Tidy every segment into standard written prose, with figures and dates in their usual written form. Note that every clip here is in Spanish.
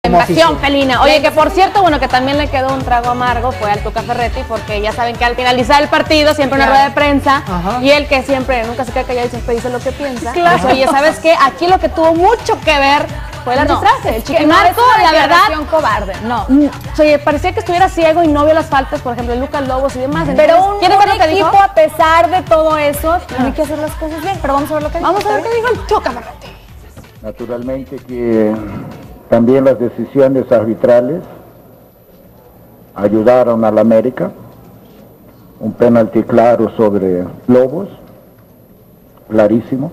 Invasión felina. Oye, que por cierto, bueno, que también le quedó un trago amargo fue al Tuca Ferretti, porque ya saben que al finalizar el partido siempre una rueda de prensa, y él que siempre nunca se queda callado y siempre dice lo que piensa. Claro. Pues, oye, ¿sabes qué? Aquí lo que tuvo mucho que ver fue el arbitraje. El Chiquimarco, la verdad, cobarde. No. Oye, parecía que estuviera ciego y no vio las faltas, por ejemplo, de Lucas Lobos y demás. Pero entonces, ¿quieres ver lo que dijo? A pesar de todo eso, tiene que hacer las cosas bien. Pero vamos a ver lo que dijo. Vamos a ver qué dijo el Tuca Ferretti. Naturalmente que también las decisiones arbitrales ayudaron al América. Un penalti claro sobre Lobos, clarísimo.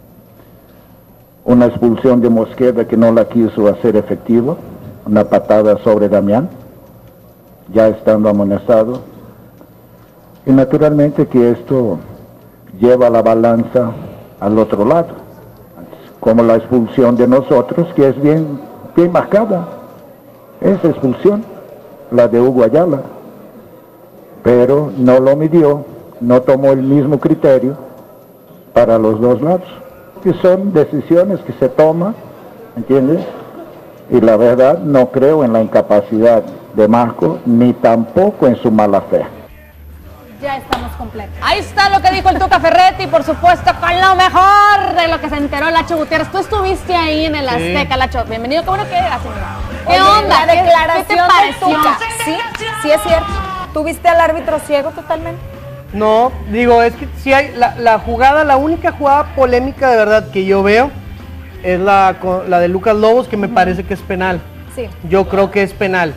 Una expulsión de Mosquera que no la quiso hacer efectiva. Una patada sobre Damián, ya estando amonestado. Y naturalmente que esto lleva la balanza al otro lado, como la expulsión de nosotros, que es bien marcada. Esa expulsión, la de Hugo Ayala, pero no lo midió, no tomó el mismo criterio para los dos lados, que son decisiones que se toman, ¿entiendes? Y la verdad no creo en la incapacidad de Marco, ni tampoco en su mala fe. Ya estamos completos. Ahí está lo que dijo el Tuca Ferretti, por supuesto, con lo mejor de lo que se enteró Lacho Gutiérrez. Tú estuviste ahí en el Azteca, Lacho. Bienvenido, qué bueno que llegas, señor. ¿Qué onda? La declaración ¿Qué te pareció? del Tuca. Sí es cierto. ¿Tuviste al árbitro ciego totalmente? No, digo, es que sí hay la jugada, la única jugada polémica de verdad que yo veo es la de Lucas Lobos, que me parece que es penal. Sí. Yo creo que es penal.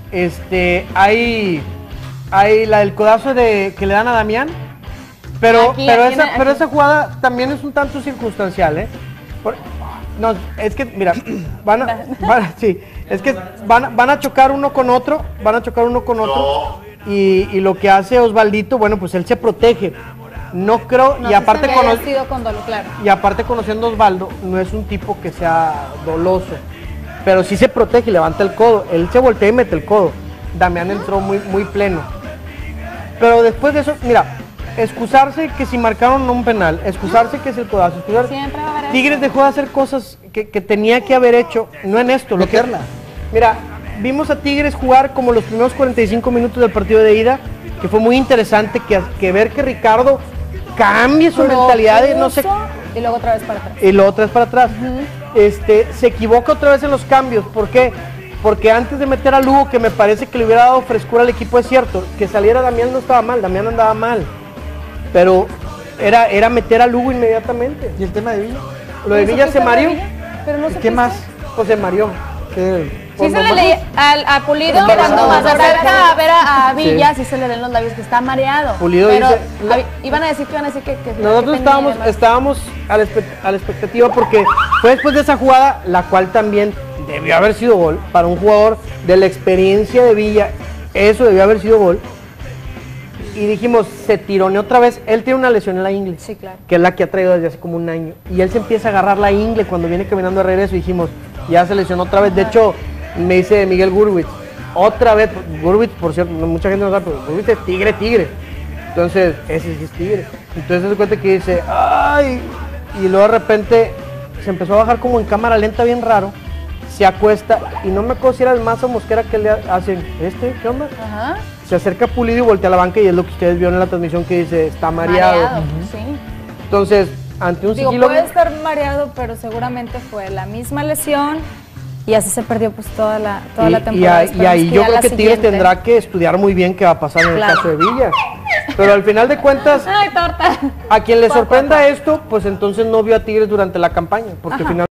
Hay la del codazo que le dan a Damián, pero esa jugada también es un tanto circunstancial, ¿eh? No, es que, mira, van a chocar uno con otro, y lo que hace Osvaldito, bueno, pues él se protege. No creo, y aparte conociendo a Osvaldo, no es un tipo que sea doloso, pero sí se protege y levanta el codo. Él se voltea y mete el codo. Damián entró muy pleno. Pero después de eso, mira, excusarse que si marcaron un penal, excusarse que es el codazo, Tigres dejó de hacer cosas que tenía que haber hecho, no en esto, mira, vimos a Tigres jugar como los primeros 45 minutos del partido de ida, que fue muy interesante que ver que Ricardo cambie su mentalidad y no sé. Y luego otra vez para atrás. Se equivoca otra vez en los cambios. ¿Por qué? Porque antes de meter a Lugo, que me parece que le hubiera dado frescura al equipo, es cierto, que saliera Damián no estaba mal, Damián andaba mal, pero era meter a Lugo inmediatamente. ¿Y el tema de Villa? Lo de Villa se mareó. ¿Qué más? Pues se mareó. Sí se le leí a Pulido cuando se acerca a ver a Villa, sí se le leen los labios que está mareado. Pulido pero dice, iban a decir que nosotros estábamos a la expectativa, porque fue después de esa jugada, la cual también debió haber sido gol para un jugador de la experiencia de Villa. Eso debió haber sido gol. Y dijimos, se tironeó otra vez. Él tiene una lesión en la ingle, sí, claro, que es la que ha traído desde hace como un año. Y él se empieza a agarrar la ingle cuando viene caminando de regreso. Y dijimos, ya se lesionó otra vez. De hecho, me dice Miguel Gurwitz, otra vez. Gurwitz, por cierto, mucha gente no sabe, pero Gurwitz es tigre. Entonces, ese sí es tigre. Entonces se cuenta que dice, ¡ay! Y luego de repente se empezó a bajar como en cámara lenta, bien raro. Se acuesta, y no me acuerdo si era el Mazo Mosquera que le hacen, ¿qué onda? Ajá. Se acerca Pulido y voltea a la banca, y es lo que ustedes vieron en la transmisión, que dice, está mareado. Sí. Entonces, ante un sigilo... puede estar mareado, pero seguramente fue la misma lesión, y así se perdió pues toda la temporada. Y ahí yo creo que Tigres tendrá que estudiar muy bien qué va a pasar en el caso de Villa. Pero al final de cuentas, Ay, torta. a quien le sorprenda esto, pues entonces no vio a Tigres durante la campaña, porque finalmente...